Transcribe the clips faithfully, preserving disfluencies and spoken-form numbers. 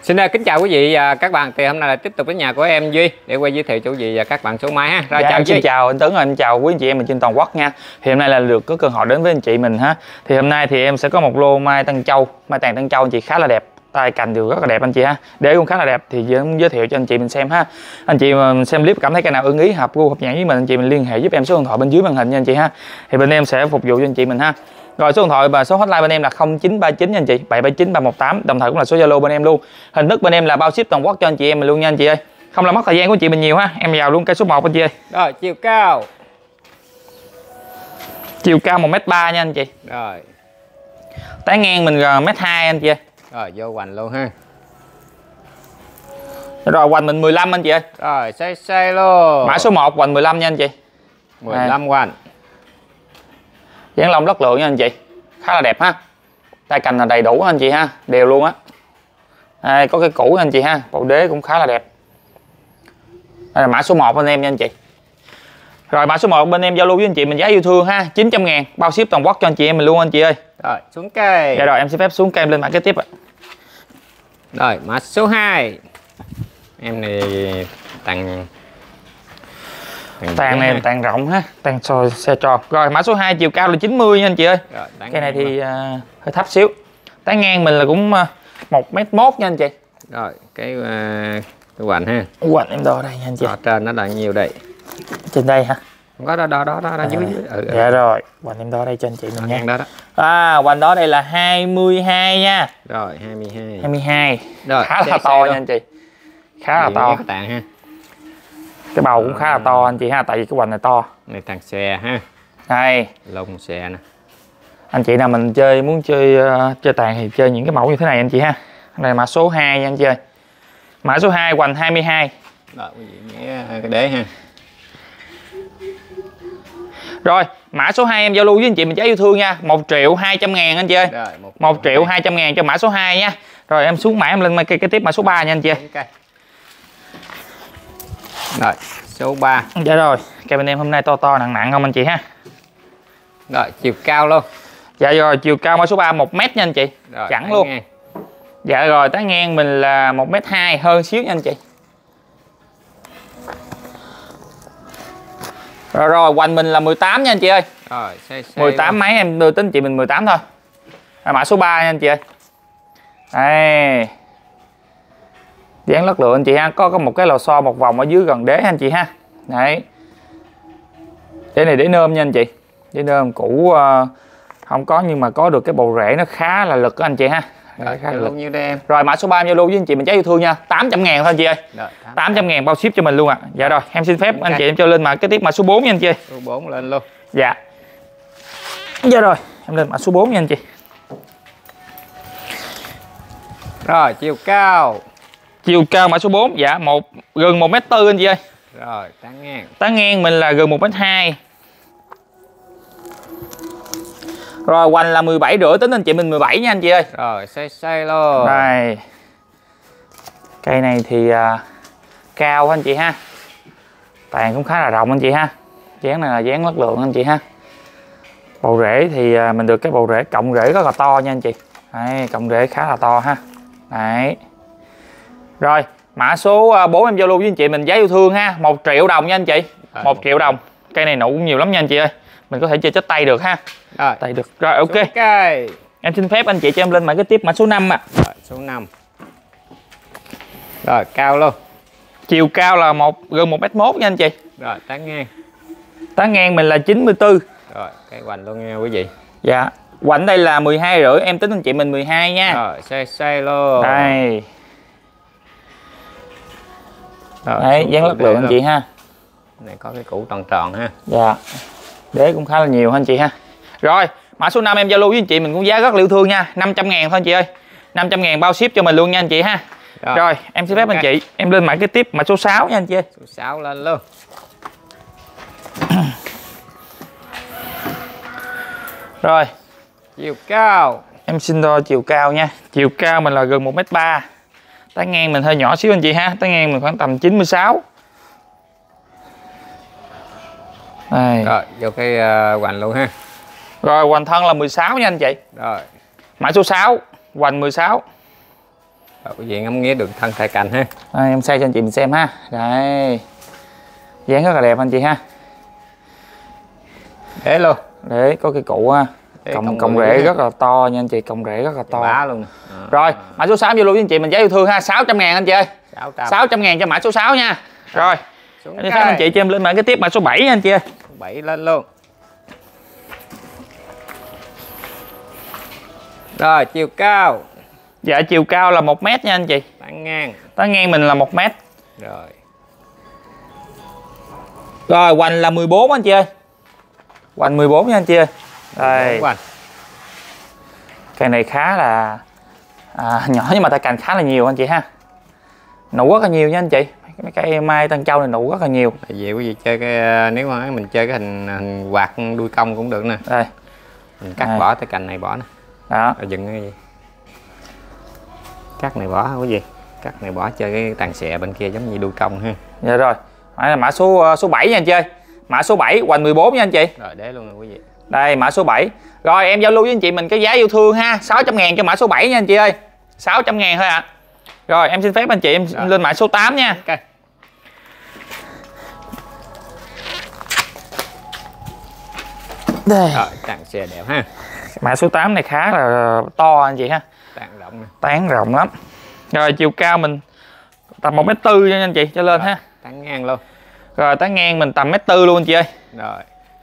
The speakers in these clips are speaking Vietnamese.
Xin kính chào quý vị và các bạn. Thì hôm nay là tiếp tục đến nhà của em Duy để quay giới thiệu cho quý vị và các bạn số máy ha. Rồi dạ, chào em Duy. xin chào anh Tuấn, em chào quý anh chị em mình trên toàn quốc nha. Thì hôm nay là được có cơ hội đến với anh chị mình ha. Thì hôm nay thì em sẽ có một lô mai Tân Châu, mai tàn Tân Châu anh chị khá là đẹp, tay cành đều rất là đẹp anh chị ha. Đế cũng khá là đẹp thì em giới thiệu cho anh chị mình xem ha. Anh chị mà xem clip cảm thấy cái nào ưng ý, hợp gu hợp nhãn với mình, anh chị mình liên hệ giúp em số điện thoại bên dưới màn hình nha anh chị ha. Thì bên em sẽ phục vụ cho anh chị mình ha. Rồi số điện thoại và số hotline bên em là không chín ba chín nha anh chị, bảy bảy chín ba một tám, đồng thời cũng là số Zalo bên em luôn. Hình thức bên em là bao ship toàn quốc cho anh chị em mình luôn nha anh chị ơi. Không làm mất thời gian của anh chị mình nhiều ha. Em vào luôn cây số một anh chị ơi. Rồi chiều cao. Chiều cao một mét ba nha anh chị. Rồi. Tán ngang mình một mét hai anh chị ơi. Rồi vô hoành luôn ha. Rồi hoành mình mười lăm anh chị ơi. Rồi xây xây luôn. Mã số một hoành mười lăm nha anh chị. mười lăm hoành. Dáng lông rất lượng nha anh chị, khá là đẹp ha. Tay cành là đầy đủ anh chị ha, đều luôn á. Đây, có cái củ anh chị ha, bộ đế cũng khá là đẹp. Đây là mã số một bên em nha anh chị. Rồi mã số một bên em giao lưu với anh chị mình giá yêu thương ha, chín trăm ngàn bao ship toàn quốc cho anh chị em mình luôn anh chị ơi. Rồi xuống cây. Dạ rồi em xin phép xuống cây em lên mã kế tiếp ạ. Rồi mã số hai. Em này tặng tàn này tàn rộng ha, tàn soi xe tròn. Rồi mã số hai chiều cao là chín mươi nha anh chị ơi. Rồi, cái này thì uh, hơi thấp xíu. Tán ngang mình là cũng uh, một mét một nha anh chị. Rồi cái uh, cái hoành ha. Hoành em đo đây nha anh chị. Ở trên nó là nhiều đây. Trên đây hả? Không có đó đó đó, đó à, dưới. Ừ, dạ ừ. Rồi, hoành em đo đây cho anh chị mình nha. Đó đó. À, hoành đó đây là hai mươi hai nha. Rồi hai mươi hai. hai mươi hai. Rồi, khá là to nha anh chị. Khá là to. Cái tàn ha. Cái bầu cũng khá là to anh chị ha, tại vì cái hoành này to. Này tàn xe ha. Đây. Lông xe nè. Anh chị nào mình chơi muốn chơi uh, chơi tàn thì chơi những cái mẫu như thế này anh chị ha. Đây là mã số hai nha anh chị ơi. Mã số hai hoành hai mươi hai. Rồi quý vị nghe cái đế ha. Rồi, mã số hai em giao lưu với anh chị mình giá yêu thương nha, một triệu hai trăm ngàn anh chị ơi. Rồi, một triệu hai trăm ngàn cho mã số hai nha. Rồi em xuống mã em lên cái, cái tiếp mã số ba nha anh chị ơi. Okay. Rồi, số ba. Dạ rồi, cây bên em hôm nay to to nặng nặng không anh chị ha. Rồi, chiều cao luôn. Dạ rồi, chiều cao mã số ba một mét nha anh chị. Rồi, chẳng luôn. Ngang. Dạ rồi, tán ngang mình là một mét hai hơn xíu nha anh chị. Rồi rồi, hoành mình là mười tám nha anh chị ơi. Rồi, xe, xe mười tám mấy em đưa tính chị mình mười tám thôi. À, mã số ba nha anh chị ơi. Đây. Dáng lất lượng anh chị ha, có có một cái lò xo một vòng ở dưới gần đế anh chị ha. Đấy. Đế này để nơm nha anh chị. Để nơm cũ uh, không có nhưng mà có được cái bầu rễ nó khá là lực anh chị ha. Rồi, khá là lực như đây em. Rồi mã số ba giao lưu với anh chị mình giá yêu thương nha, tám trăm ngàn thôi anh chị ơi. Rồi, tám trăm ngàn bao ship cho mình luôn ạ. À. Dạ rồi, em xin phép okay. Anh chị em cho lên mã cái tiếp mã số bốn nha anh chị ơi. Số bốn lên luôn. Dạ. Dạ rồi, em lên mã số bốn nha anh chị. Rồi, chiều cao. Chiều cao mã số bốn, dạ, một gần một mét tư anh chị ơi. Rồi, tán ngang. Tán ngang mình là gần một mét hai. Rồi, hoành là mười bảy rưỡi, tính anh chị mình mười bảy nha anh chị ơi. Rồi, xây xây luôn. Đây. Cây này thì uh, cao anh chị ha. Tàn cũng khá là rộng anh chị ha. Dáng này là dáng chất lượng anh chị ha. Bầu rễ thì uh, mình được cái bầu rễ cộng rễ rất là to nha anh chị. Đấy, cộng rễ khá là to ha. Đấy. Rồi, mã số bốn em giao lưu với anh chị mình giá yêu thương ha, một triệu đồng nha anh chị. một triệu đồng. Cây này nụ cũng nhiều lắm nha anh chị ơi. Mình có thể chơi chết tay được ha. Rồi, tay được. Rồi ok. Okay. Em xin phép anh chị cho em lên mã cái tiếp mã số năm ạ. À. Rồi, số năm. Rồi, cao luôn. Chiều cao là một gần một mét một nha anh chị. Rồi, tán ngang. Tán ngang mình là chín mươi tư. Rồi, cái hoành luôn nha quý vị. Dạ. Hoành đây là mười hai rưỡi, em tính anh chị mình mười hai nha. Rồi, xây xây luôn. Đây. Rồi, đấy, dáng lất lượng anh chị ha. Này có cái củ tròn tròn ha. Dạ. Đế cũng khá là nhiều anh chị ha. Rồi, mã số năm em giao lưu với anh chị mình cũng giá rất là yêu thương nha, năm trăm ngàn thôi anh chị ơi. năm trăm ngàn bao ship cho mình luôn nha anh chị ha. Rồi, Rồi em xin phép okay. Anh chị, em lên mã cái tiếp mã số sáu nha anh chị ơi. Số sáu lên luôn. Rồi, chiều cao. Em xin đo chiều cao nha. Chiều cao mình là gần một mét ba. Tán ngang mình hơi nhỏ xíu anh chị ha. Tán ngang mình khoảng tầm chín mươi sáu. Đây. Rồi, vô cái uh, hoành luôn ha. Rồi, hoành thân là mười sáu nha anh chị. Rồi. Mã số sáu, hoành mười sáu. Rồi, quý vị ngắm nghía đường thân tay cành ha. Đây, em xoay cho anh chị mình xem ha. Đây, dáng rất là đẹp anh chị ha. Để luôn. Để có cái cụ ha. Cọng cọng rễ rất là to nha anh chị, cọng rễ rất là to. Bá luôn. À. Rồi, mã số sáu vô luôn với anh chị mình giá yêu thương ha, sáu trăm ngàn anh chị ơi. sáu trăm ngàn cho mã số sáu nha. Rồi. Anh chị anh chị cho em lên mã cái tiếp mã số bảy nha anh chị ơi. bảy lên luôn. Rồi, chiều cao. Dạ chiều cao là một mét nha anh chị. Tán ngang. Tán ngang mình là một mét. Rồi. Rồi, hoành là mười bốn anh chị ơi. Hoành mười bốn nha anh chị ơi. Đây. Cây này khá là à, nhỏ nhưng mà tay cành khá là nhiều anh chị ha. Nụ rất là nhiều nha anh chị. Mấy cây mai Tân Châu này nụ rất là nhiều. Vậy quý vị chơi cái nếu mà mình chơi cái hình, hình quạt đuôi cong cũng được nè. Đây. Mình cắt Đây. bỏ tay cành này bỏ nè. Đó. Rồi dừng cái gì. Cắt này bỏ quý vị. Cắt này bỏ chơi cái tàn xẹ bên kia giống như đuôi cong ha. Dạ rồi. Đây là mã số số bảy nha anh chị ơi. Mã số bảy hoành mười bốn nha anh chị. Rồi để luôn nè quý vị. Đây mã số bảy. Rồi em giao lưu với anh chị mình cái giá yêu thương ha, sáu trăm ngàn cho mã số bảy nha anh chị ơi. sáu trăm ngàn thôi ạ. À. Rồi em xin phép anh chị em rồi. Lên mã số tám nha. Okay. Đây. Rồi, tàn xẹ đẹp ha. Mã số tám này khá là to anh chị ha. Tán rộng nè. Tán rộng lắm. Rồi chiều cao mình tầm một mét tư nha anh chị cho lên rồi, ha. Tán ngang luôn. Rồi tán ngang mình tầm mét tư luôn anh chị ơi. Rồi.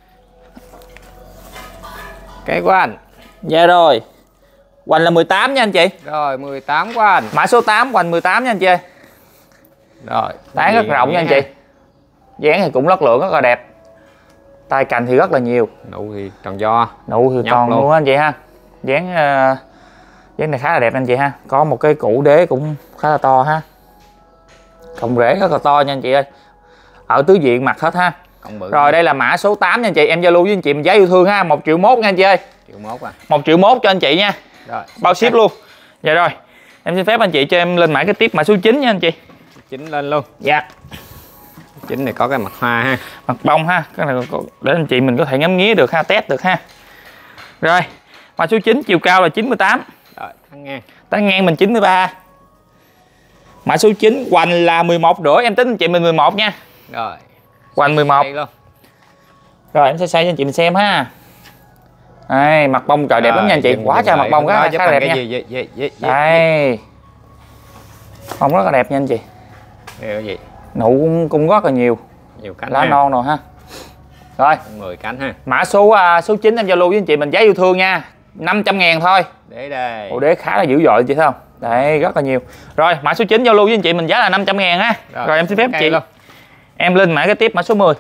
Cái của anh. Dạ rồi. Hoành là mười tám nha anh chị. Rồi mười tám của anh. Mã số tám hoành mười tám nha anh chị ơi. Rồi. Tán rất rộng nha anh chị. Dáng thì cũng lất lượng rất là đẹp. Tay cành thì rất là nhiều. Nụ thì tròn do. Nụ thì còn luôn. luôn anh chị ha. Dáng uh, dáng này khá là đẹp anh chị ha. Có một cái củ đế cũng khá là to ha. Cọng rễ rất là to nha anh chị ơi. Ở tứ diện mặt hết ha. Rồi này. Đây là mã số tám nha anh chị. Em giao lưu với anh chị mình giá yêu thương ha, một triệu mốt nha anh chị ơi. Triệu mốt à. một triệu mốt cho anh chị nha. Rồi. Bao ship luôn. Dạ rồi. Em xin phép anh chị cho em lên mã cái tiếp mã số chín nha anh chị. chín lên luôn. Dạ. chín này có cái mặt hoa ha. Mặt bông ha. Cái này để anh chị mình có thể ngắm nghía được ha, test được ha. Rồi. Mã số chín chiều cao là chín mươi tám. Rồi, tán ngang. Tán ngang mình chín mươi ba. Mã số chín hoành là mười một rưỡi, em tính anh chị mình mười một nha. Rồi. Hoành mười một. Luôn. Rồi em sẽ xoay cho anh chị mình xem ha. Đây, mặt bông trời đẹp rồi, lắm nha anh chị. Quá trời mặt bông khá, khá đẹp nha. Gì, gì, gì, gì, đây. Bông rất là đẹp nha anh chị. Đây là gì? Nụ cũng, cũng rất là nhiều. Nhiều cánh. Lá ha. Non rồi ha. Rồi. mười cánh ha. Mã số uh, số chín em giao lưu với anh chị mình giá yêu thương nha. năm trăm ngàn thôi. Để đây. Ồ đế khá là dữ dội chị thấy không? Đấy, rất là nhiều. Rồi, mã số chín giao lưu với anh chị mình giá là năm trăm ngàn ha. Rồi, Rồi em xin phép chị. Luôn. Em lên mã cái tiếp mã số mười.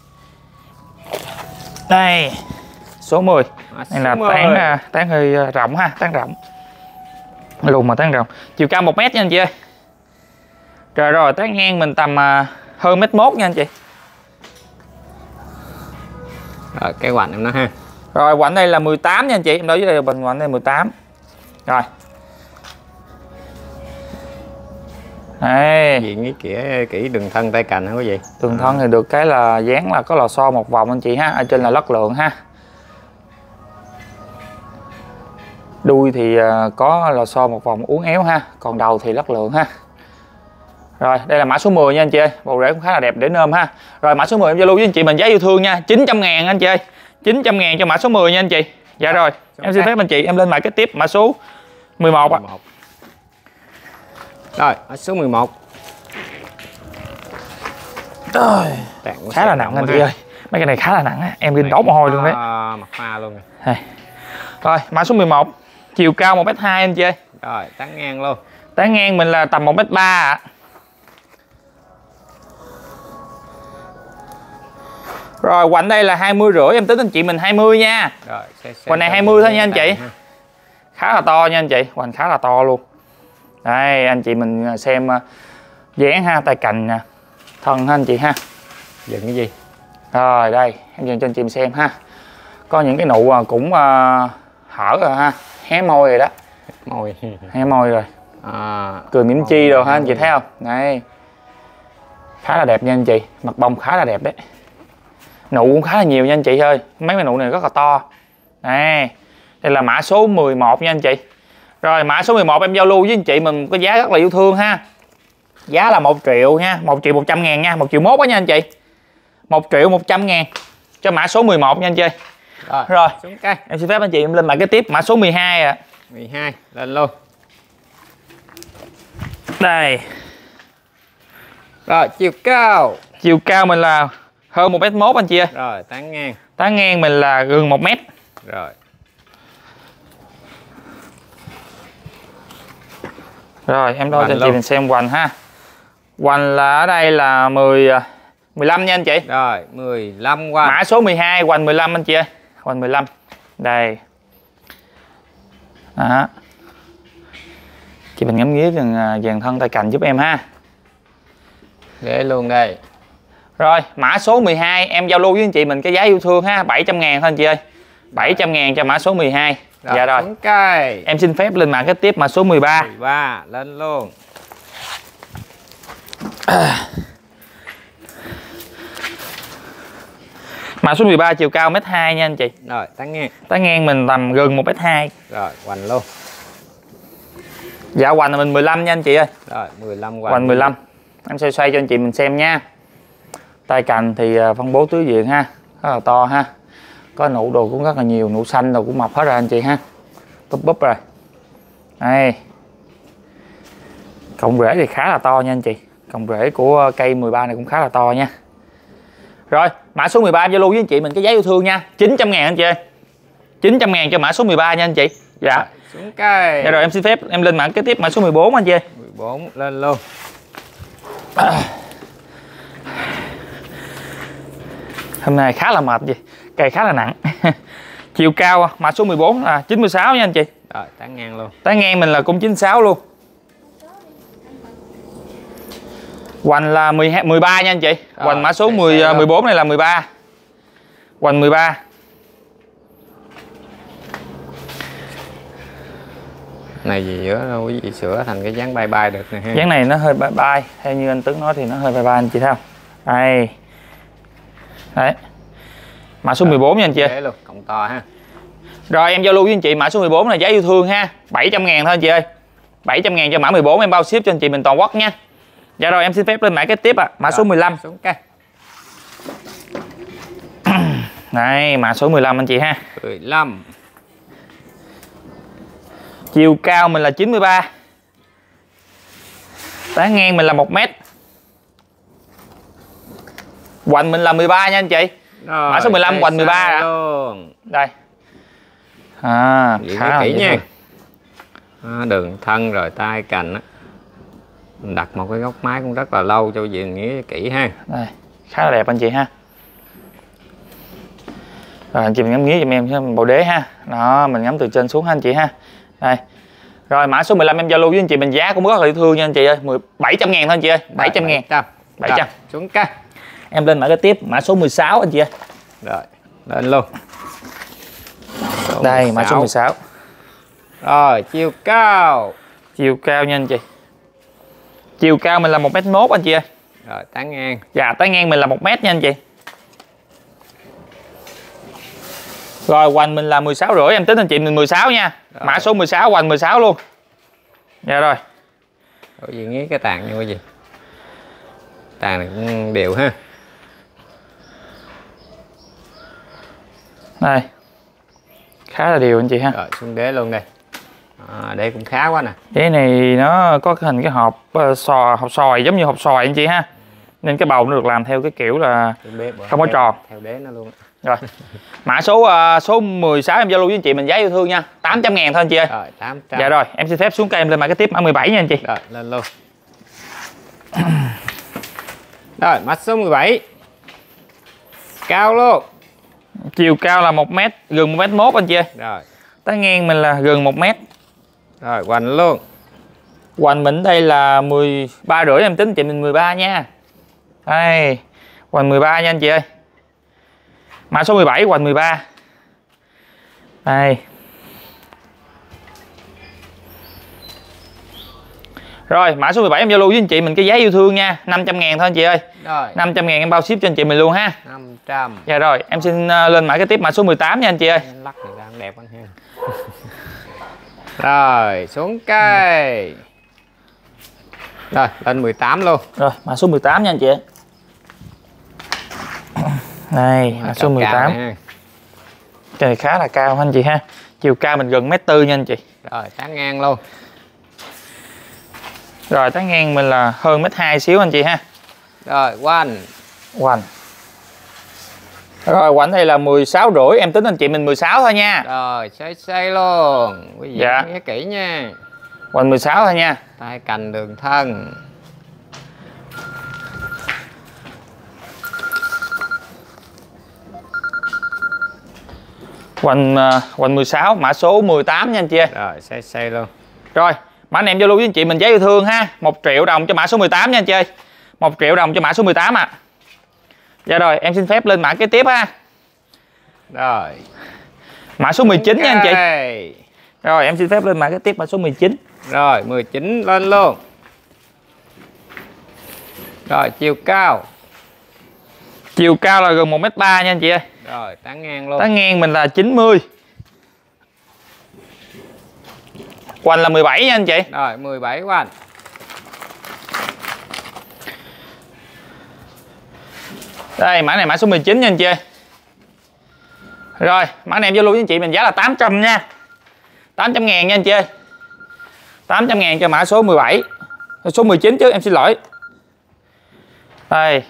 Đây. Số mười. Đây là tán tán hơi rộng ha, tán rộng. Lùn mà tán rộng. Chiều cao một mét nha anh chị ơi. Rồi rồi, tán ngang mình tầm uh, hơn mét mốt nha anh chị. Rồi, cái hoành em nó ha. Rồi, hoành đây là mười tám nha anh chị. Em nói với đây là bình hoành đây mười tám. Rồi. Đây. Gì nghĩ kỹ kỹ đường thân tay cành hả quý vị? Đường thân thì được cái là dán là có lò xo một vòng anh chị ha, ở trên là lất lượng ha. Đuôi thì có lò xo một vòng uốn éo ha, còn đầu thì lất lượng ha. Rồi, đây là mã số mười nha anh chị ơi. Bộ rễ cũng khá là đẹp để nôm ha. Rồi mã số mười em giao lưu với anh chị mình giá yêu thương nha, chín trăm ngàn anh chị ơi. chín trăm ngàn cho mã số mười nha anh chị. Dạ rồi, em xin phép anh chị em lên mã cái tiếp mã số mười một ạ. Rồi, mã số mười một. Rồi, khá là nặng anh chị ơi. Mấy cái này khá là nặng á, em ghi đổ mồ hôi luôn đấy. Mặt hoa luôn rồi. Rồi, mã số mười một. Chiều cao một mét hai anh chị ơi. Rồi, tán ngang luôn. Tán ngang mình là tầm một mét ba ạ. Rồi, hoành đây là hai mươi rưỡi, em tính anh chị mình hai mươi nha. Rồi, hoành này hai mươi thôi nha anh chị. Khá là to nha anh chị, hoành khá là to luôn. Đây, anh chị mình xem dáng ha, tay cành nè, thân ha anh chị ha. Dừng cái gì? Rồi, đây, em dừng cho anh chị mình xem ha. Có những cái nụ cũng uh, hở rồi ha, hé môi rồi đó. Môi. Hé môi rồi. À, cười mỉm chi rồi ha anh chị thấy không? Đây. Khá là đẹp nha anh chị, mặt bông khá là đẹp đấy. Nụ cũng khá là nhiều nha anh chị ơi. Mấy cái nụ này rất là to. Đây. Đây là mã số mười một nha anh chị. Rồi mã số mười một em giao lưu với anh chị mình có giá rất là yêu thương ha. Giá là một triệu nha, một triệu một trăm ngàn nha, một triệu mốt đó nha anh chị. một triệu một trăm ngàn cho mã số mười một nha anh chị. Rồi, Rồi xuống cây. Em xin phép anh chị em lên mã kế tiếp, mã số mười hai ạ. À. mười hai lên luôn. Đây. Rồi, chiều cao. Chiều cao mình là hơn một mét mốt anh chị ơi. Rồi, tán ngang. Tán ngang mình là gần một mét. Rồi. Rồi, em đo Hoành cho anh chị luôn. mình xem hoành ha. Hoành là ở đây là mười mười lăm nha anh chị. Rồi, mười lăm hoành. Mã số mười hai hoành mười lăm anh chị ơi. Hoành mười lăm. Đây. Đó. Chị mình ngắm nghía dàn, dàn thân tay cành giúp em ha. Để luôn đây. Rồi, mã số mười hai em giao lưu với anh chị mình cái giá yêu thương ha, bảy trăm ngàn thôi anh chị ơi. bảy trăm ngàn cho mã số mười hai. Rồi, Dạ rồi. xuống cây. Em xin phép lên mã kế tiếp mã số mười ba. mười ba lên luôn. Mã số mười ba chiều cao mét hai nha anh chị. Rồi, tán ngang. Tán ngang mình tầm gần một mét hai. Rồi, hoành luôn. Dạ hoành là mình mười lăm nha anh chị ơi. Rồi, mười lăm hoành. Hoành mười lăm. Em xoay xoay cho anh chị mình xem nha. Tay cành thì phân bố tứ diện ha, rất là to ha. Có nụ đồ cũng rất là nhiều, nụ xanh đồ cũng mọc hết rồi anh chị ha. Búp búp rồi. Đây. Cọng rễ thì khá là to nha anh chị. Cọng rễ của cây mười ba này cũng khá là to nha. Rồi, mã số mười ba em giao lưu với anh chị mình cái giá yêu thương nha, chín trăm ngàn anh chị ơi. chín trăm ngàn cho mã số mười ba nha anh chị. Dạ. Rồi, xuống cây. Dạ rồi em xin phép em lên mã kế tiếp mã số mười bốn anh chị ơi. mười bốn lên luôn. À. Hôm nay khá là mệt gì, cây khá là nặng. Chiều cao mã số mười bốn là chín mươi sáu nha anh chị. Rồi, tán ngang luôn. Tán ngang mình là cũng chín mươi sáu luôn. Hoành là mười hai, mười ba nha anh chị. Rồi, Hoành mã số xe mười, xe mười bốn này là mười ba. Hoành mười ba. Này gì nữa đâu quý vị, sửa thành cái dáng bay bay được nè ha. Dáng này nó hơi bay bay, theo như anh Tuấn nói thì nó hơi bay bay anh chị thấy không? Đây. Đấy. Mã số mười bốn nha anh chị. Thế luôn, cộng to ha. Rồi em giao lưu với anh chị mã số mười bốn là giá yêu thương ha, bảy trăm ngàn thôi anh chị ơi. bảy trăm ngàn cho mã mười bốn em bao ship cho anh chị mình toàn quốc nha. Dạ rồi em xin phép lên mã kế tiếp ạ, à. Mã rồi, số mười lăm. Xuống cây. Này, mã số mười lăm anh chị ha. mười lăm. Chiều cao mình là chín mươi ba. Tán ngang mình là một mét. Hoành mình là mười ba nha anh chị. Rồi, mã số mười lăm hoành mười ba luôn. Đây. À, khá là kỹ nha. À, đường thân rồi tay cành á. Mình đặt một cái góc máy cũng rất là lâu cho việc nghĩa kỹ ha. Đây, khá là đẹp anh chị ha. Rồi anh chị mình ngắm nghía giùm em bộ đế ha. Đó, mình ngắm từ trên xuống ha anh chị ha. Đây. Rồi mã số mười lăm em giao lưu với anh chị mình giá cũng rất là yêu thương nha anh chị ơi. bảy trăm ngàn thôi anh chị ơi. bảy trăm ngàn. bảy trăm. Xuống cây. Em lên mã kế tiếp mã số mười sáu anh chị ơi. Rồi, lên luôn. Số đây mười sáu. Mã số mười sáu. Rồi, chiều cao. Chiều cao nha anh chị. Chiều cao mình là một mét mốt anh chị ơi. Rồi, tán ngang. Dạ, tán ngang mình là một mét nha anh chị. Rồi, hoành mình là mười sáu rưỡi, em tính anh chị mình mười sáu nha. Rồi. Mã số mười sáu, hoành mười sáu luôn. Dạ rồi. Rồi gì nghĩ cái tàn như cái gì? Tàn này cũng đều ha. Đây. Khá là đều anh chị ha. Rồi, xuống đế luôn đây. À, đế cũng khá quá nè. Đế này nó có hình cái hộp uh, sò, hộp sòi giống như hộp sòi anh chị ha. Nên cái bầu nó được làm theo cái kiểu là không có tròn. Theo đế nó luôn. Rồi. Mã số uh, số mười sáu em giao lưu với anh chị mình giá yêu thương nha. tám trăm ngàn thôi anh chị ơi. Rồi, tám trăm. Dạ rồi, em xin phép xuống cây em lên mã kế tiếp mã mười bảy nha anh chị. Rồi, lên luôn. Rồi, mã số mười bảy. Cao luôn. Chiều cao là một mét, gần một mét mốt anh chị ơi. Rồi. Tán ngang mình là gần một mét. Rồi, hoành luôn. Hoành mình đây là mười ba rưỡi em tính chị mình mười ba nha. Đây, hoành mười ba nha anh chị ơi. Mã số mười bảy hoành mười ba. Đây. Rồi, mã số mười bảy em giao lưu với anh chị mình cái giá yêu thương nha, năm trăm ngàn thôi anh chị ơi. Rồi. năm trăm ngàn em bao ship cho anh chị mình luôn ha. năm trăm. Dạ rồi, em xin lên mã kế tiếp mã số mười tám nha anh chị ơi. Lắc này ra đẹp anh ha. Rồi xuống cây. Rồi lên mười tám luôn. Rồi mã số mười tám nha anh chị. Này mã số mười tám. Cái này khá là cao anh chị ha. Chiều cao mình gần mét tư nha anh chị. Rồi tán ngang luôn. Rồi tán ngang mình là hơn mét hai xíu anh chị ha. Rồi quanh. Quanh. Rồi quanh đây là mười sáu rưỡi, em tính anh chị mình mười sáu thôi nha. Rồi xoay xoay luôn. Quý vị dạ. nghe kỹ nha. Quanh mười sáu thôi nha. Tay cành đường thân. Quanh uh, quanh mười sáu, mã số mười tám nha anh chị ơi. Rồi xoay xoay luôn. Rồi mã anh em Zalo với anh chị mình giá yêu thương ha. Một triệu đồng cho mã số mười tám nha anh chị ơi. Một triệu đồng cho mã số mười tám ạ. À. Dạ rồi em xin phép lên mã kế tiếp ha. Rồi mã số mười chín okay. nha anh chị. Rồi em xin phép lên mã kế tiếp mã số mười chín. Rồi mười chín lên luôn. Rồi chiều cao. Chiều cao là gần một mét ba nha anh chị ơi. Rồi tán ngang luôn. Tán ngang mình là chín mươi. Quanh là mười bảy nha anh chị. Rồi mười bảy quanh. Đây mã này mã số mười chín nha anh chị ơi. Rồi mã này em Zalo với anh chị mình giá là tám trăm nha. tám trăm ngàn nha anh chị ơi. tám trăm ngàn cho mã số mười bảy. Số mười chín chứ em xin lỗi. Đây.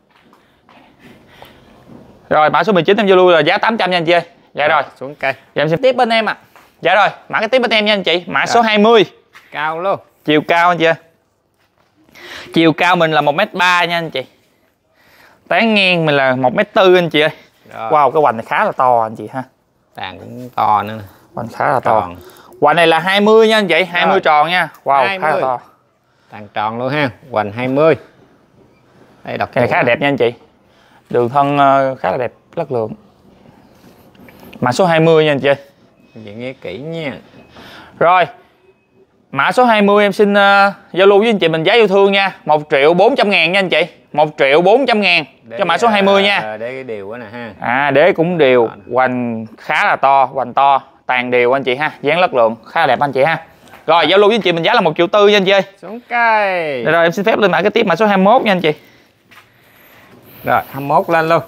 Rồi mã số mười chín em Zalo là giá tám trăm nha anh chị ơi. Dạ rồi, rồi xuống cây. Dạ em xin tiếp bên em ạ. À. Dạ rồi, mã cái tiếp bên em nha anh chị. Mã rồi. Số hai mươi. Cao luôn. Chiều cao anh chị ơi. Chiều cao mình là một mét ba nha anh chị. Tán ngang mình là một mét tư anh chị ơi. Rồi. Wow, cái hoành này khá là to anh chị ha. Tàn cũng to nữa. Hoành khá là to. Hoành này là hai mươi nha anh chị, hai mươi rồi. Tròn nha. Wow, hai mươi. Khá là to. Tàn tròn luôn ha. Hoành hai mươi. Đây đọc cái này khá là đẹp nha anh chị. Đường thân khá là đẹp, chất lượng. Mã số hai mươi nha anh chị ơi. Chị nghe kỹ nha. Rồi. Mã số hai mươi em xin uh, giao lưu với anh chị mình giá yêu thương nha. một triệu bốn trăm ngàn nha anh chị. một triệu bốn trăm ngàn để, cho mã số hai mươi nha. Để cái điều đó nè ha. À đế cũng đều, hoành khá là to, hoành to, tàn đều anh chị ha, dáng chất lượng khá là đẹp anh chị ha. Rồi giao lưu với anh chị mình giá là một triệu tư nha anh chị ơi. Xuống cây. Rồi, rồi em xin phép lên mã cái tiếp mã số hai mươi mốt nha anh chị. Rồi hai mươi mốt lên luôn.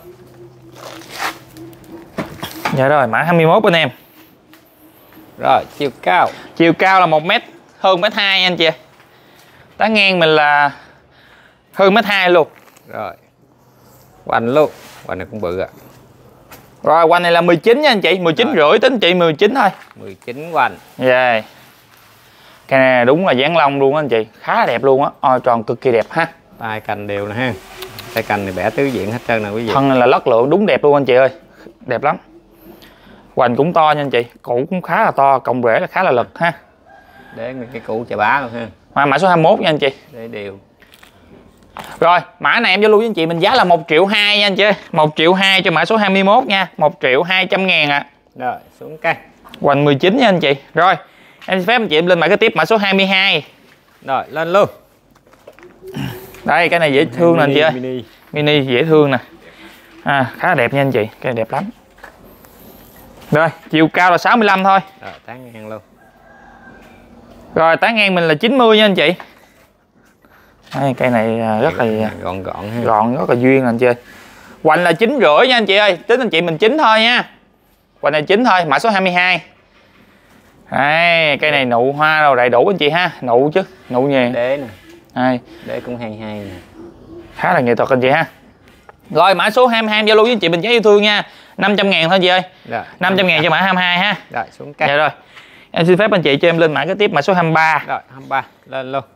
Dạ rồi mã hai mươi mốt bên em. Rồi chiều cao. Chiều cao là một mét hơn mét hai nha anh chị. Tán ngang mình là hơn mét hai luôn. Rồi. Quanh luôn. Quanh này cũng bự ạ. À. Rồi quanh này là mười chín nha anh chị, mười chín rưỡi tính chị mười chín thôi. mười chín quanh. Dạ. Yeah. Cái này đúng là dáng lông luôn á anh chị, khá là đẹp luôn á, oi tròn cực kỳ đẹp ha. Tay cành đều nè ha. Tay cành này bẻ tứ diện hết trơn nè quý vị. Thân này là lất lượng đúng đẹp luôn anh chị ơi. Đẹp lắm. Hoành cũng to nha anh chị, củ cũng khá là to, cọng rễ là khá là lực ha. Để cái củ chà bá luôn ha. Mà mã số hai mươi mốt nha anh chị. Để đều. Rồi, mã này em giao lưu với anh chị mình giá là một triệu hai nha anh chị. một triệu hai cho mã số hai mươi mốt nha, một triệu hai trăm ngàn ạ. À. Rồi, xuống cây. Hoành mười chín nha anh chị. Rồi, em xin phép anh chị em lên mã cái tiếp mã số hai mươi hai. Rồi, lên luôn. Đây, cái này dễ thương nè anh chị ơi. Mini. Mini dễ thương nè. À, khá là đẹp nha anh chị, cái này đẹp lắm. Rồi, chiều cao là sáu mươi lăm thôi. Rồi, tán ngang luôn. Rồi, tán ngang mình là chín mươi nha anh chị. Đây, cây này rất là gọn gọn ha. Gọn rất là duyên anh chị ơi. Hoành là chín rưỡi nha anh chị ơi. Tính anh chị mình chín thôi nha. Hoành này chín thôi, mã số hai mươi hai. Đây, cây này nụ hoa rồi đầy đủ anh chị ha. Nụ chứ, nụ nhè. Đế nè. Đây. Đế cũng hay hay nè. Khá là nghệ thuật anh chị ha. Rồi mã số hai mươi hai giao lưu với anh chị mình giá yêu thương nha. năm trăm ngàn thôi chị ơi. Rồi, năm trăm ngàn cho mã hai mươi hai ha. Rồi, xuống cây. Dạ rồi. Em xin phép anh chị cho em lên mã cái tiếp mã số hai mươi ba. Rồi, hai mươi ba, lên luôn.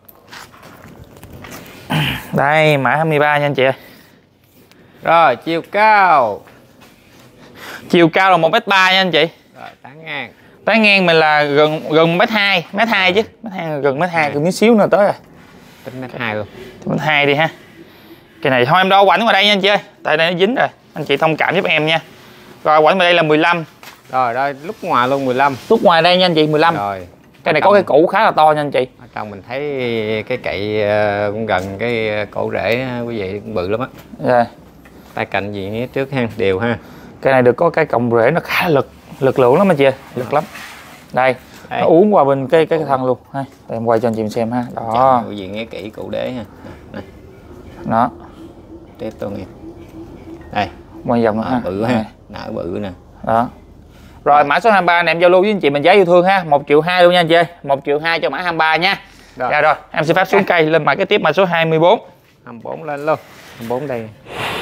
Đây, mã hai mươi ba nha anh chị ơi. Rồi, chiều cao. Chiều cao là một mét ba nha anh chị. Rồi, tán ngang. Tán ngang mình là gần gần mét hai, mét hai chứ. Mét hai gần mét hai, gần miếng xíu nữa tới rồi. Tính mét hai luôn. Mét hai đi ha. Cái này thôi em đo quảnh vào đây nha anh chị ơi. Tại đây nó dính rồi. Anh chị thông cảm giúp em nha. Rồi quảnh vào đây là mười lăm. Rồi đây lúc ngoài luôn mười lăm. Lúc ngoài đây nha anh chị mười lăm. Rồi. Cái này có cái củ khá là to nha anh chị. Ở trong mình thấy cái cậy cũng gần cái cổ rễ quý vị, cũng bự lắm á. Rồi. Tay cạnh gì phía trước ha, đều ha. Cái này được có cái cọng rễ nó khá là lực, lực lượng lắm anh chị ơi, lực lắm. Đây, nó uống qua bên cái cái thân luôn ha. Để em quay cho anh chị mình xem ha. Đó. Quý vị nghe kỹ cụ đế ha. Này. Đó. Tiếp tôi nghe. Đây. Quay vòng ha. Bự ha. Nở bự nè. Đó. Rồi mã số hai mươi ba này em giao lưu với anh chị mình giá yêu thương ha, một triệu hai luôn nha anh chị. một triệu hai cho mã hai mươi ba nha. Rồi. Dạ rồi, em xin phép xuống cây lên mã cái tiếp mã số hai mươi bốn. hai mươi bốn lên luôn. hai mươi bốn đây.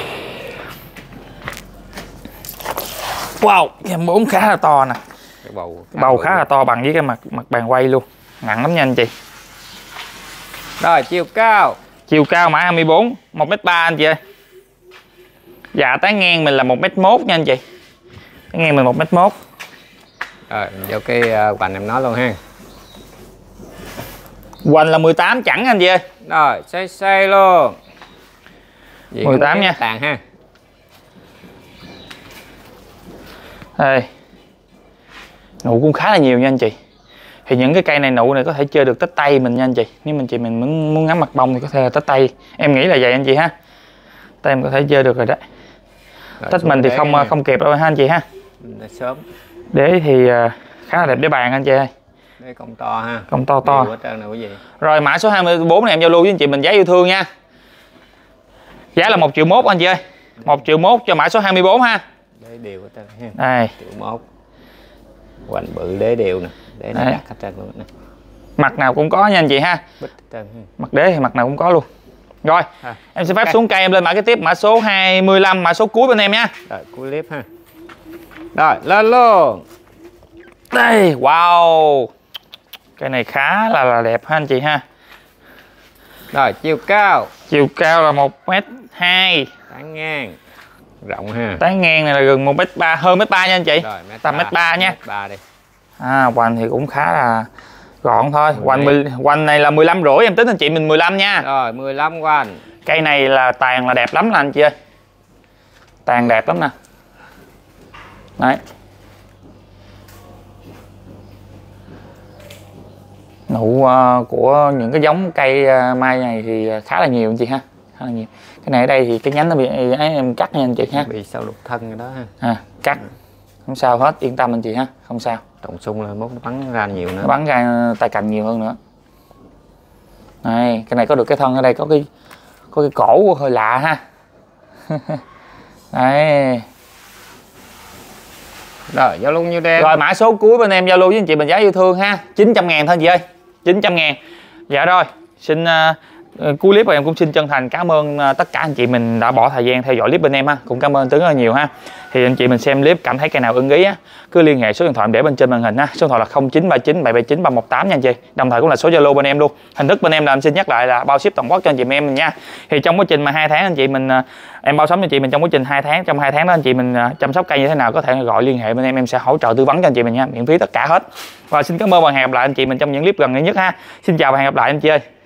Wow, cái hai mươi bốn khá là to nè. Cái bầu khá bầu khá là to bằng với cái mặt mặt bàn quay luôn. Nặng lắm nha anh chị. Rồi, chiều cao. Chiều cao mã hai mươi bốn, một mét ba anh chị ơi. Dạ tán ngang mình là một mét một nha anh chị. Tán ngang mình một mét một. Rồi, vô cái uh, hoành em nói luôn ha. Hoành là mười tám chẳng anh chị ơi. Rồi, xoay xoay luôn. Vậy mười tám nha. Tàn ha. Đây. Nụ cũng khá là nhiều nha anh chị. Thì những cái cây này nụ này có thể chơi được tết tay mình nha anh chị. Nếu mình chị mình muốn, muốn ngắm mặt bông thì có thể là tết tay. Em nghĩ là vậy anh chị ha. Tay em có thể chơi được rồi đấy. Rồi, tết mình thì không nha. Không kịp đâu ha anh chị ha. Để sớm. Đế thì khá là đẹp để bàn anh chị ơi. Đế công to ha. Công to to. Này, rồi mã số hai mươi bốn này em giao lưu với anh chị mình giá yêu thương nha. Giá là một triệu mốt anh chị ơi. một triệu mốt cho mã số hai mươi bốn ha. Đế đều hết trơn ha. Đây. Triệu mốt. Hoành bự đế đều nè. Đế nó đặt hết trơn luôn nè. Mặt nào cũng có nha anh chị ha. Bích hết trơn ha. Mặt đế thì mặt nào cũng có luôn. Rồi, à. em xin phép okay. xuống cây em lên mã cái tiếp mã số hai mươi lăm, mã số cuối bên em nha. Rồi, cuối clip ha. Rồi, lên luôn. Đây, wow. Cây này khá là, là đẹp ha anh chị ha. Rồi, chiều cao. Chiều cao là một mét hai. Tán ngang. Rộng ha. Tán ngang này là gần một mét ba, hơn mét ba nha anh chị. Rồi, tầm mét ba nha. mét ba đi. À, hoành thì cũng khá là gọn thôi. Hoành hoành này là mười lăm rưỡi, em tính anh chị mình mười lăm nha. Rồi, mười lăm hoành. Cây này là tàn là đẹp lắm nè anh chị ơi. Tàn đẹp lắm nè. Đấy. Nụ uh, của những cái giống cây uh, mai này thì khá là nhiều anh chị ha. Khá là nhiều. Cái này ở đây thì cái nhánh nó bị ấy, em cắt nha anh chị ha. Bị sao lục thân đó ha. À, cắt. Không sao hết, yên tâm anh chị ha, không sao. Trọng sung là mốt nó bắn ra nhiều nữa. Nó bắn ra tay cành nhiều hơn nữa. Này, cái này có được cái thân ở đây có cái có cái cổ hơi lạ ha. Đấy. Rồi, giao lưu nhiêu đen. Rồi mã số cuối bên em giao lưu với anh chị mình giá yêu thương ha. chín trăm ngàn thôi chị ơi. chín trăm ngàn. Dạ rồi, xin uh, cuối clip em cũng xin chân thành cảm ơn uh, tất cả anh chị mình đã bỏ thời gian theo dõi clip bên em ha. Cũng cảm ơn Tuấn rất là nhiều ha. Thì anh chị mình xem clip cảm thấy cây nào ưng ý á, cứ liên hệ số điện thoại để bên trên màn hình ha. Số điện thoại là không chín ba chín bảy bảy chín ba một tám nha anh chị. Đồng thời cũng là số Zalo bên em luôn. Hình thức bên em là em xin nhắc lại là bao ship toàn quốc cho anh chị em mình nha. Thì trong quá trình mà hai tháng anh chị mình em bao sắm cho anh chị mình trong quá trình hai tháng, trong hai tháng đó anh chị mình chăm sóc cây như thế nào có thể gọi liên hệ bên em, em sẽ hỗ trợ tư vấn cho anh chị mình nha, miễn phí tất cả hết. Và xin cảm ơn và hẹn gặp lại anh chị mình trong những clip gần nhất ha. Xin chào và hẹn gặp lại anh chị ơi.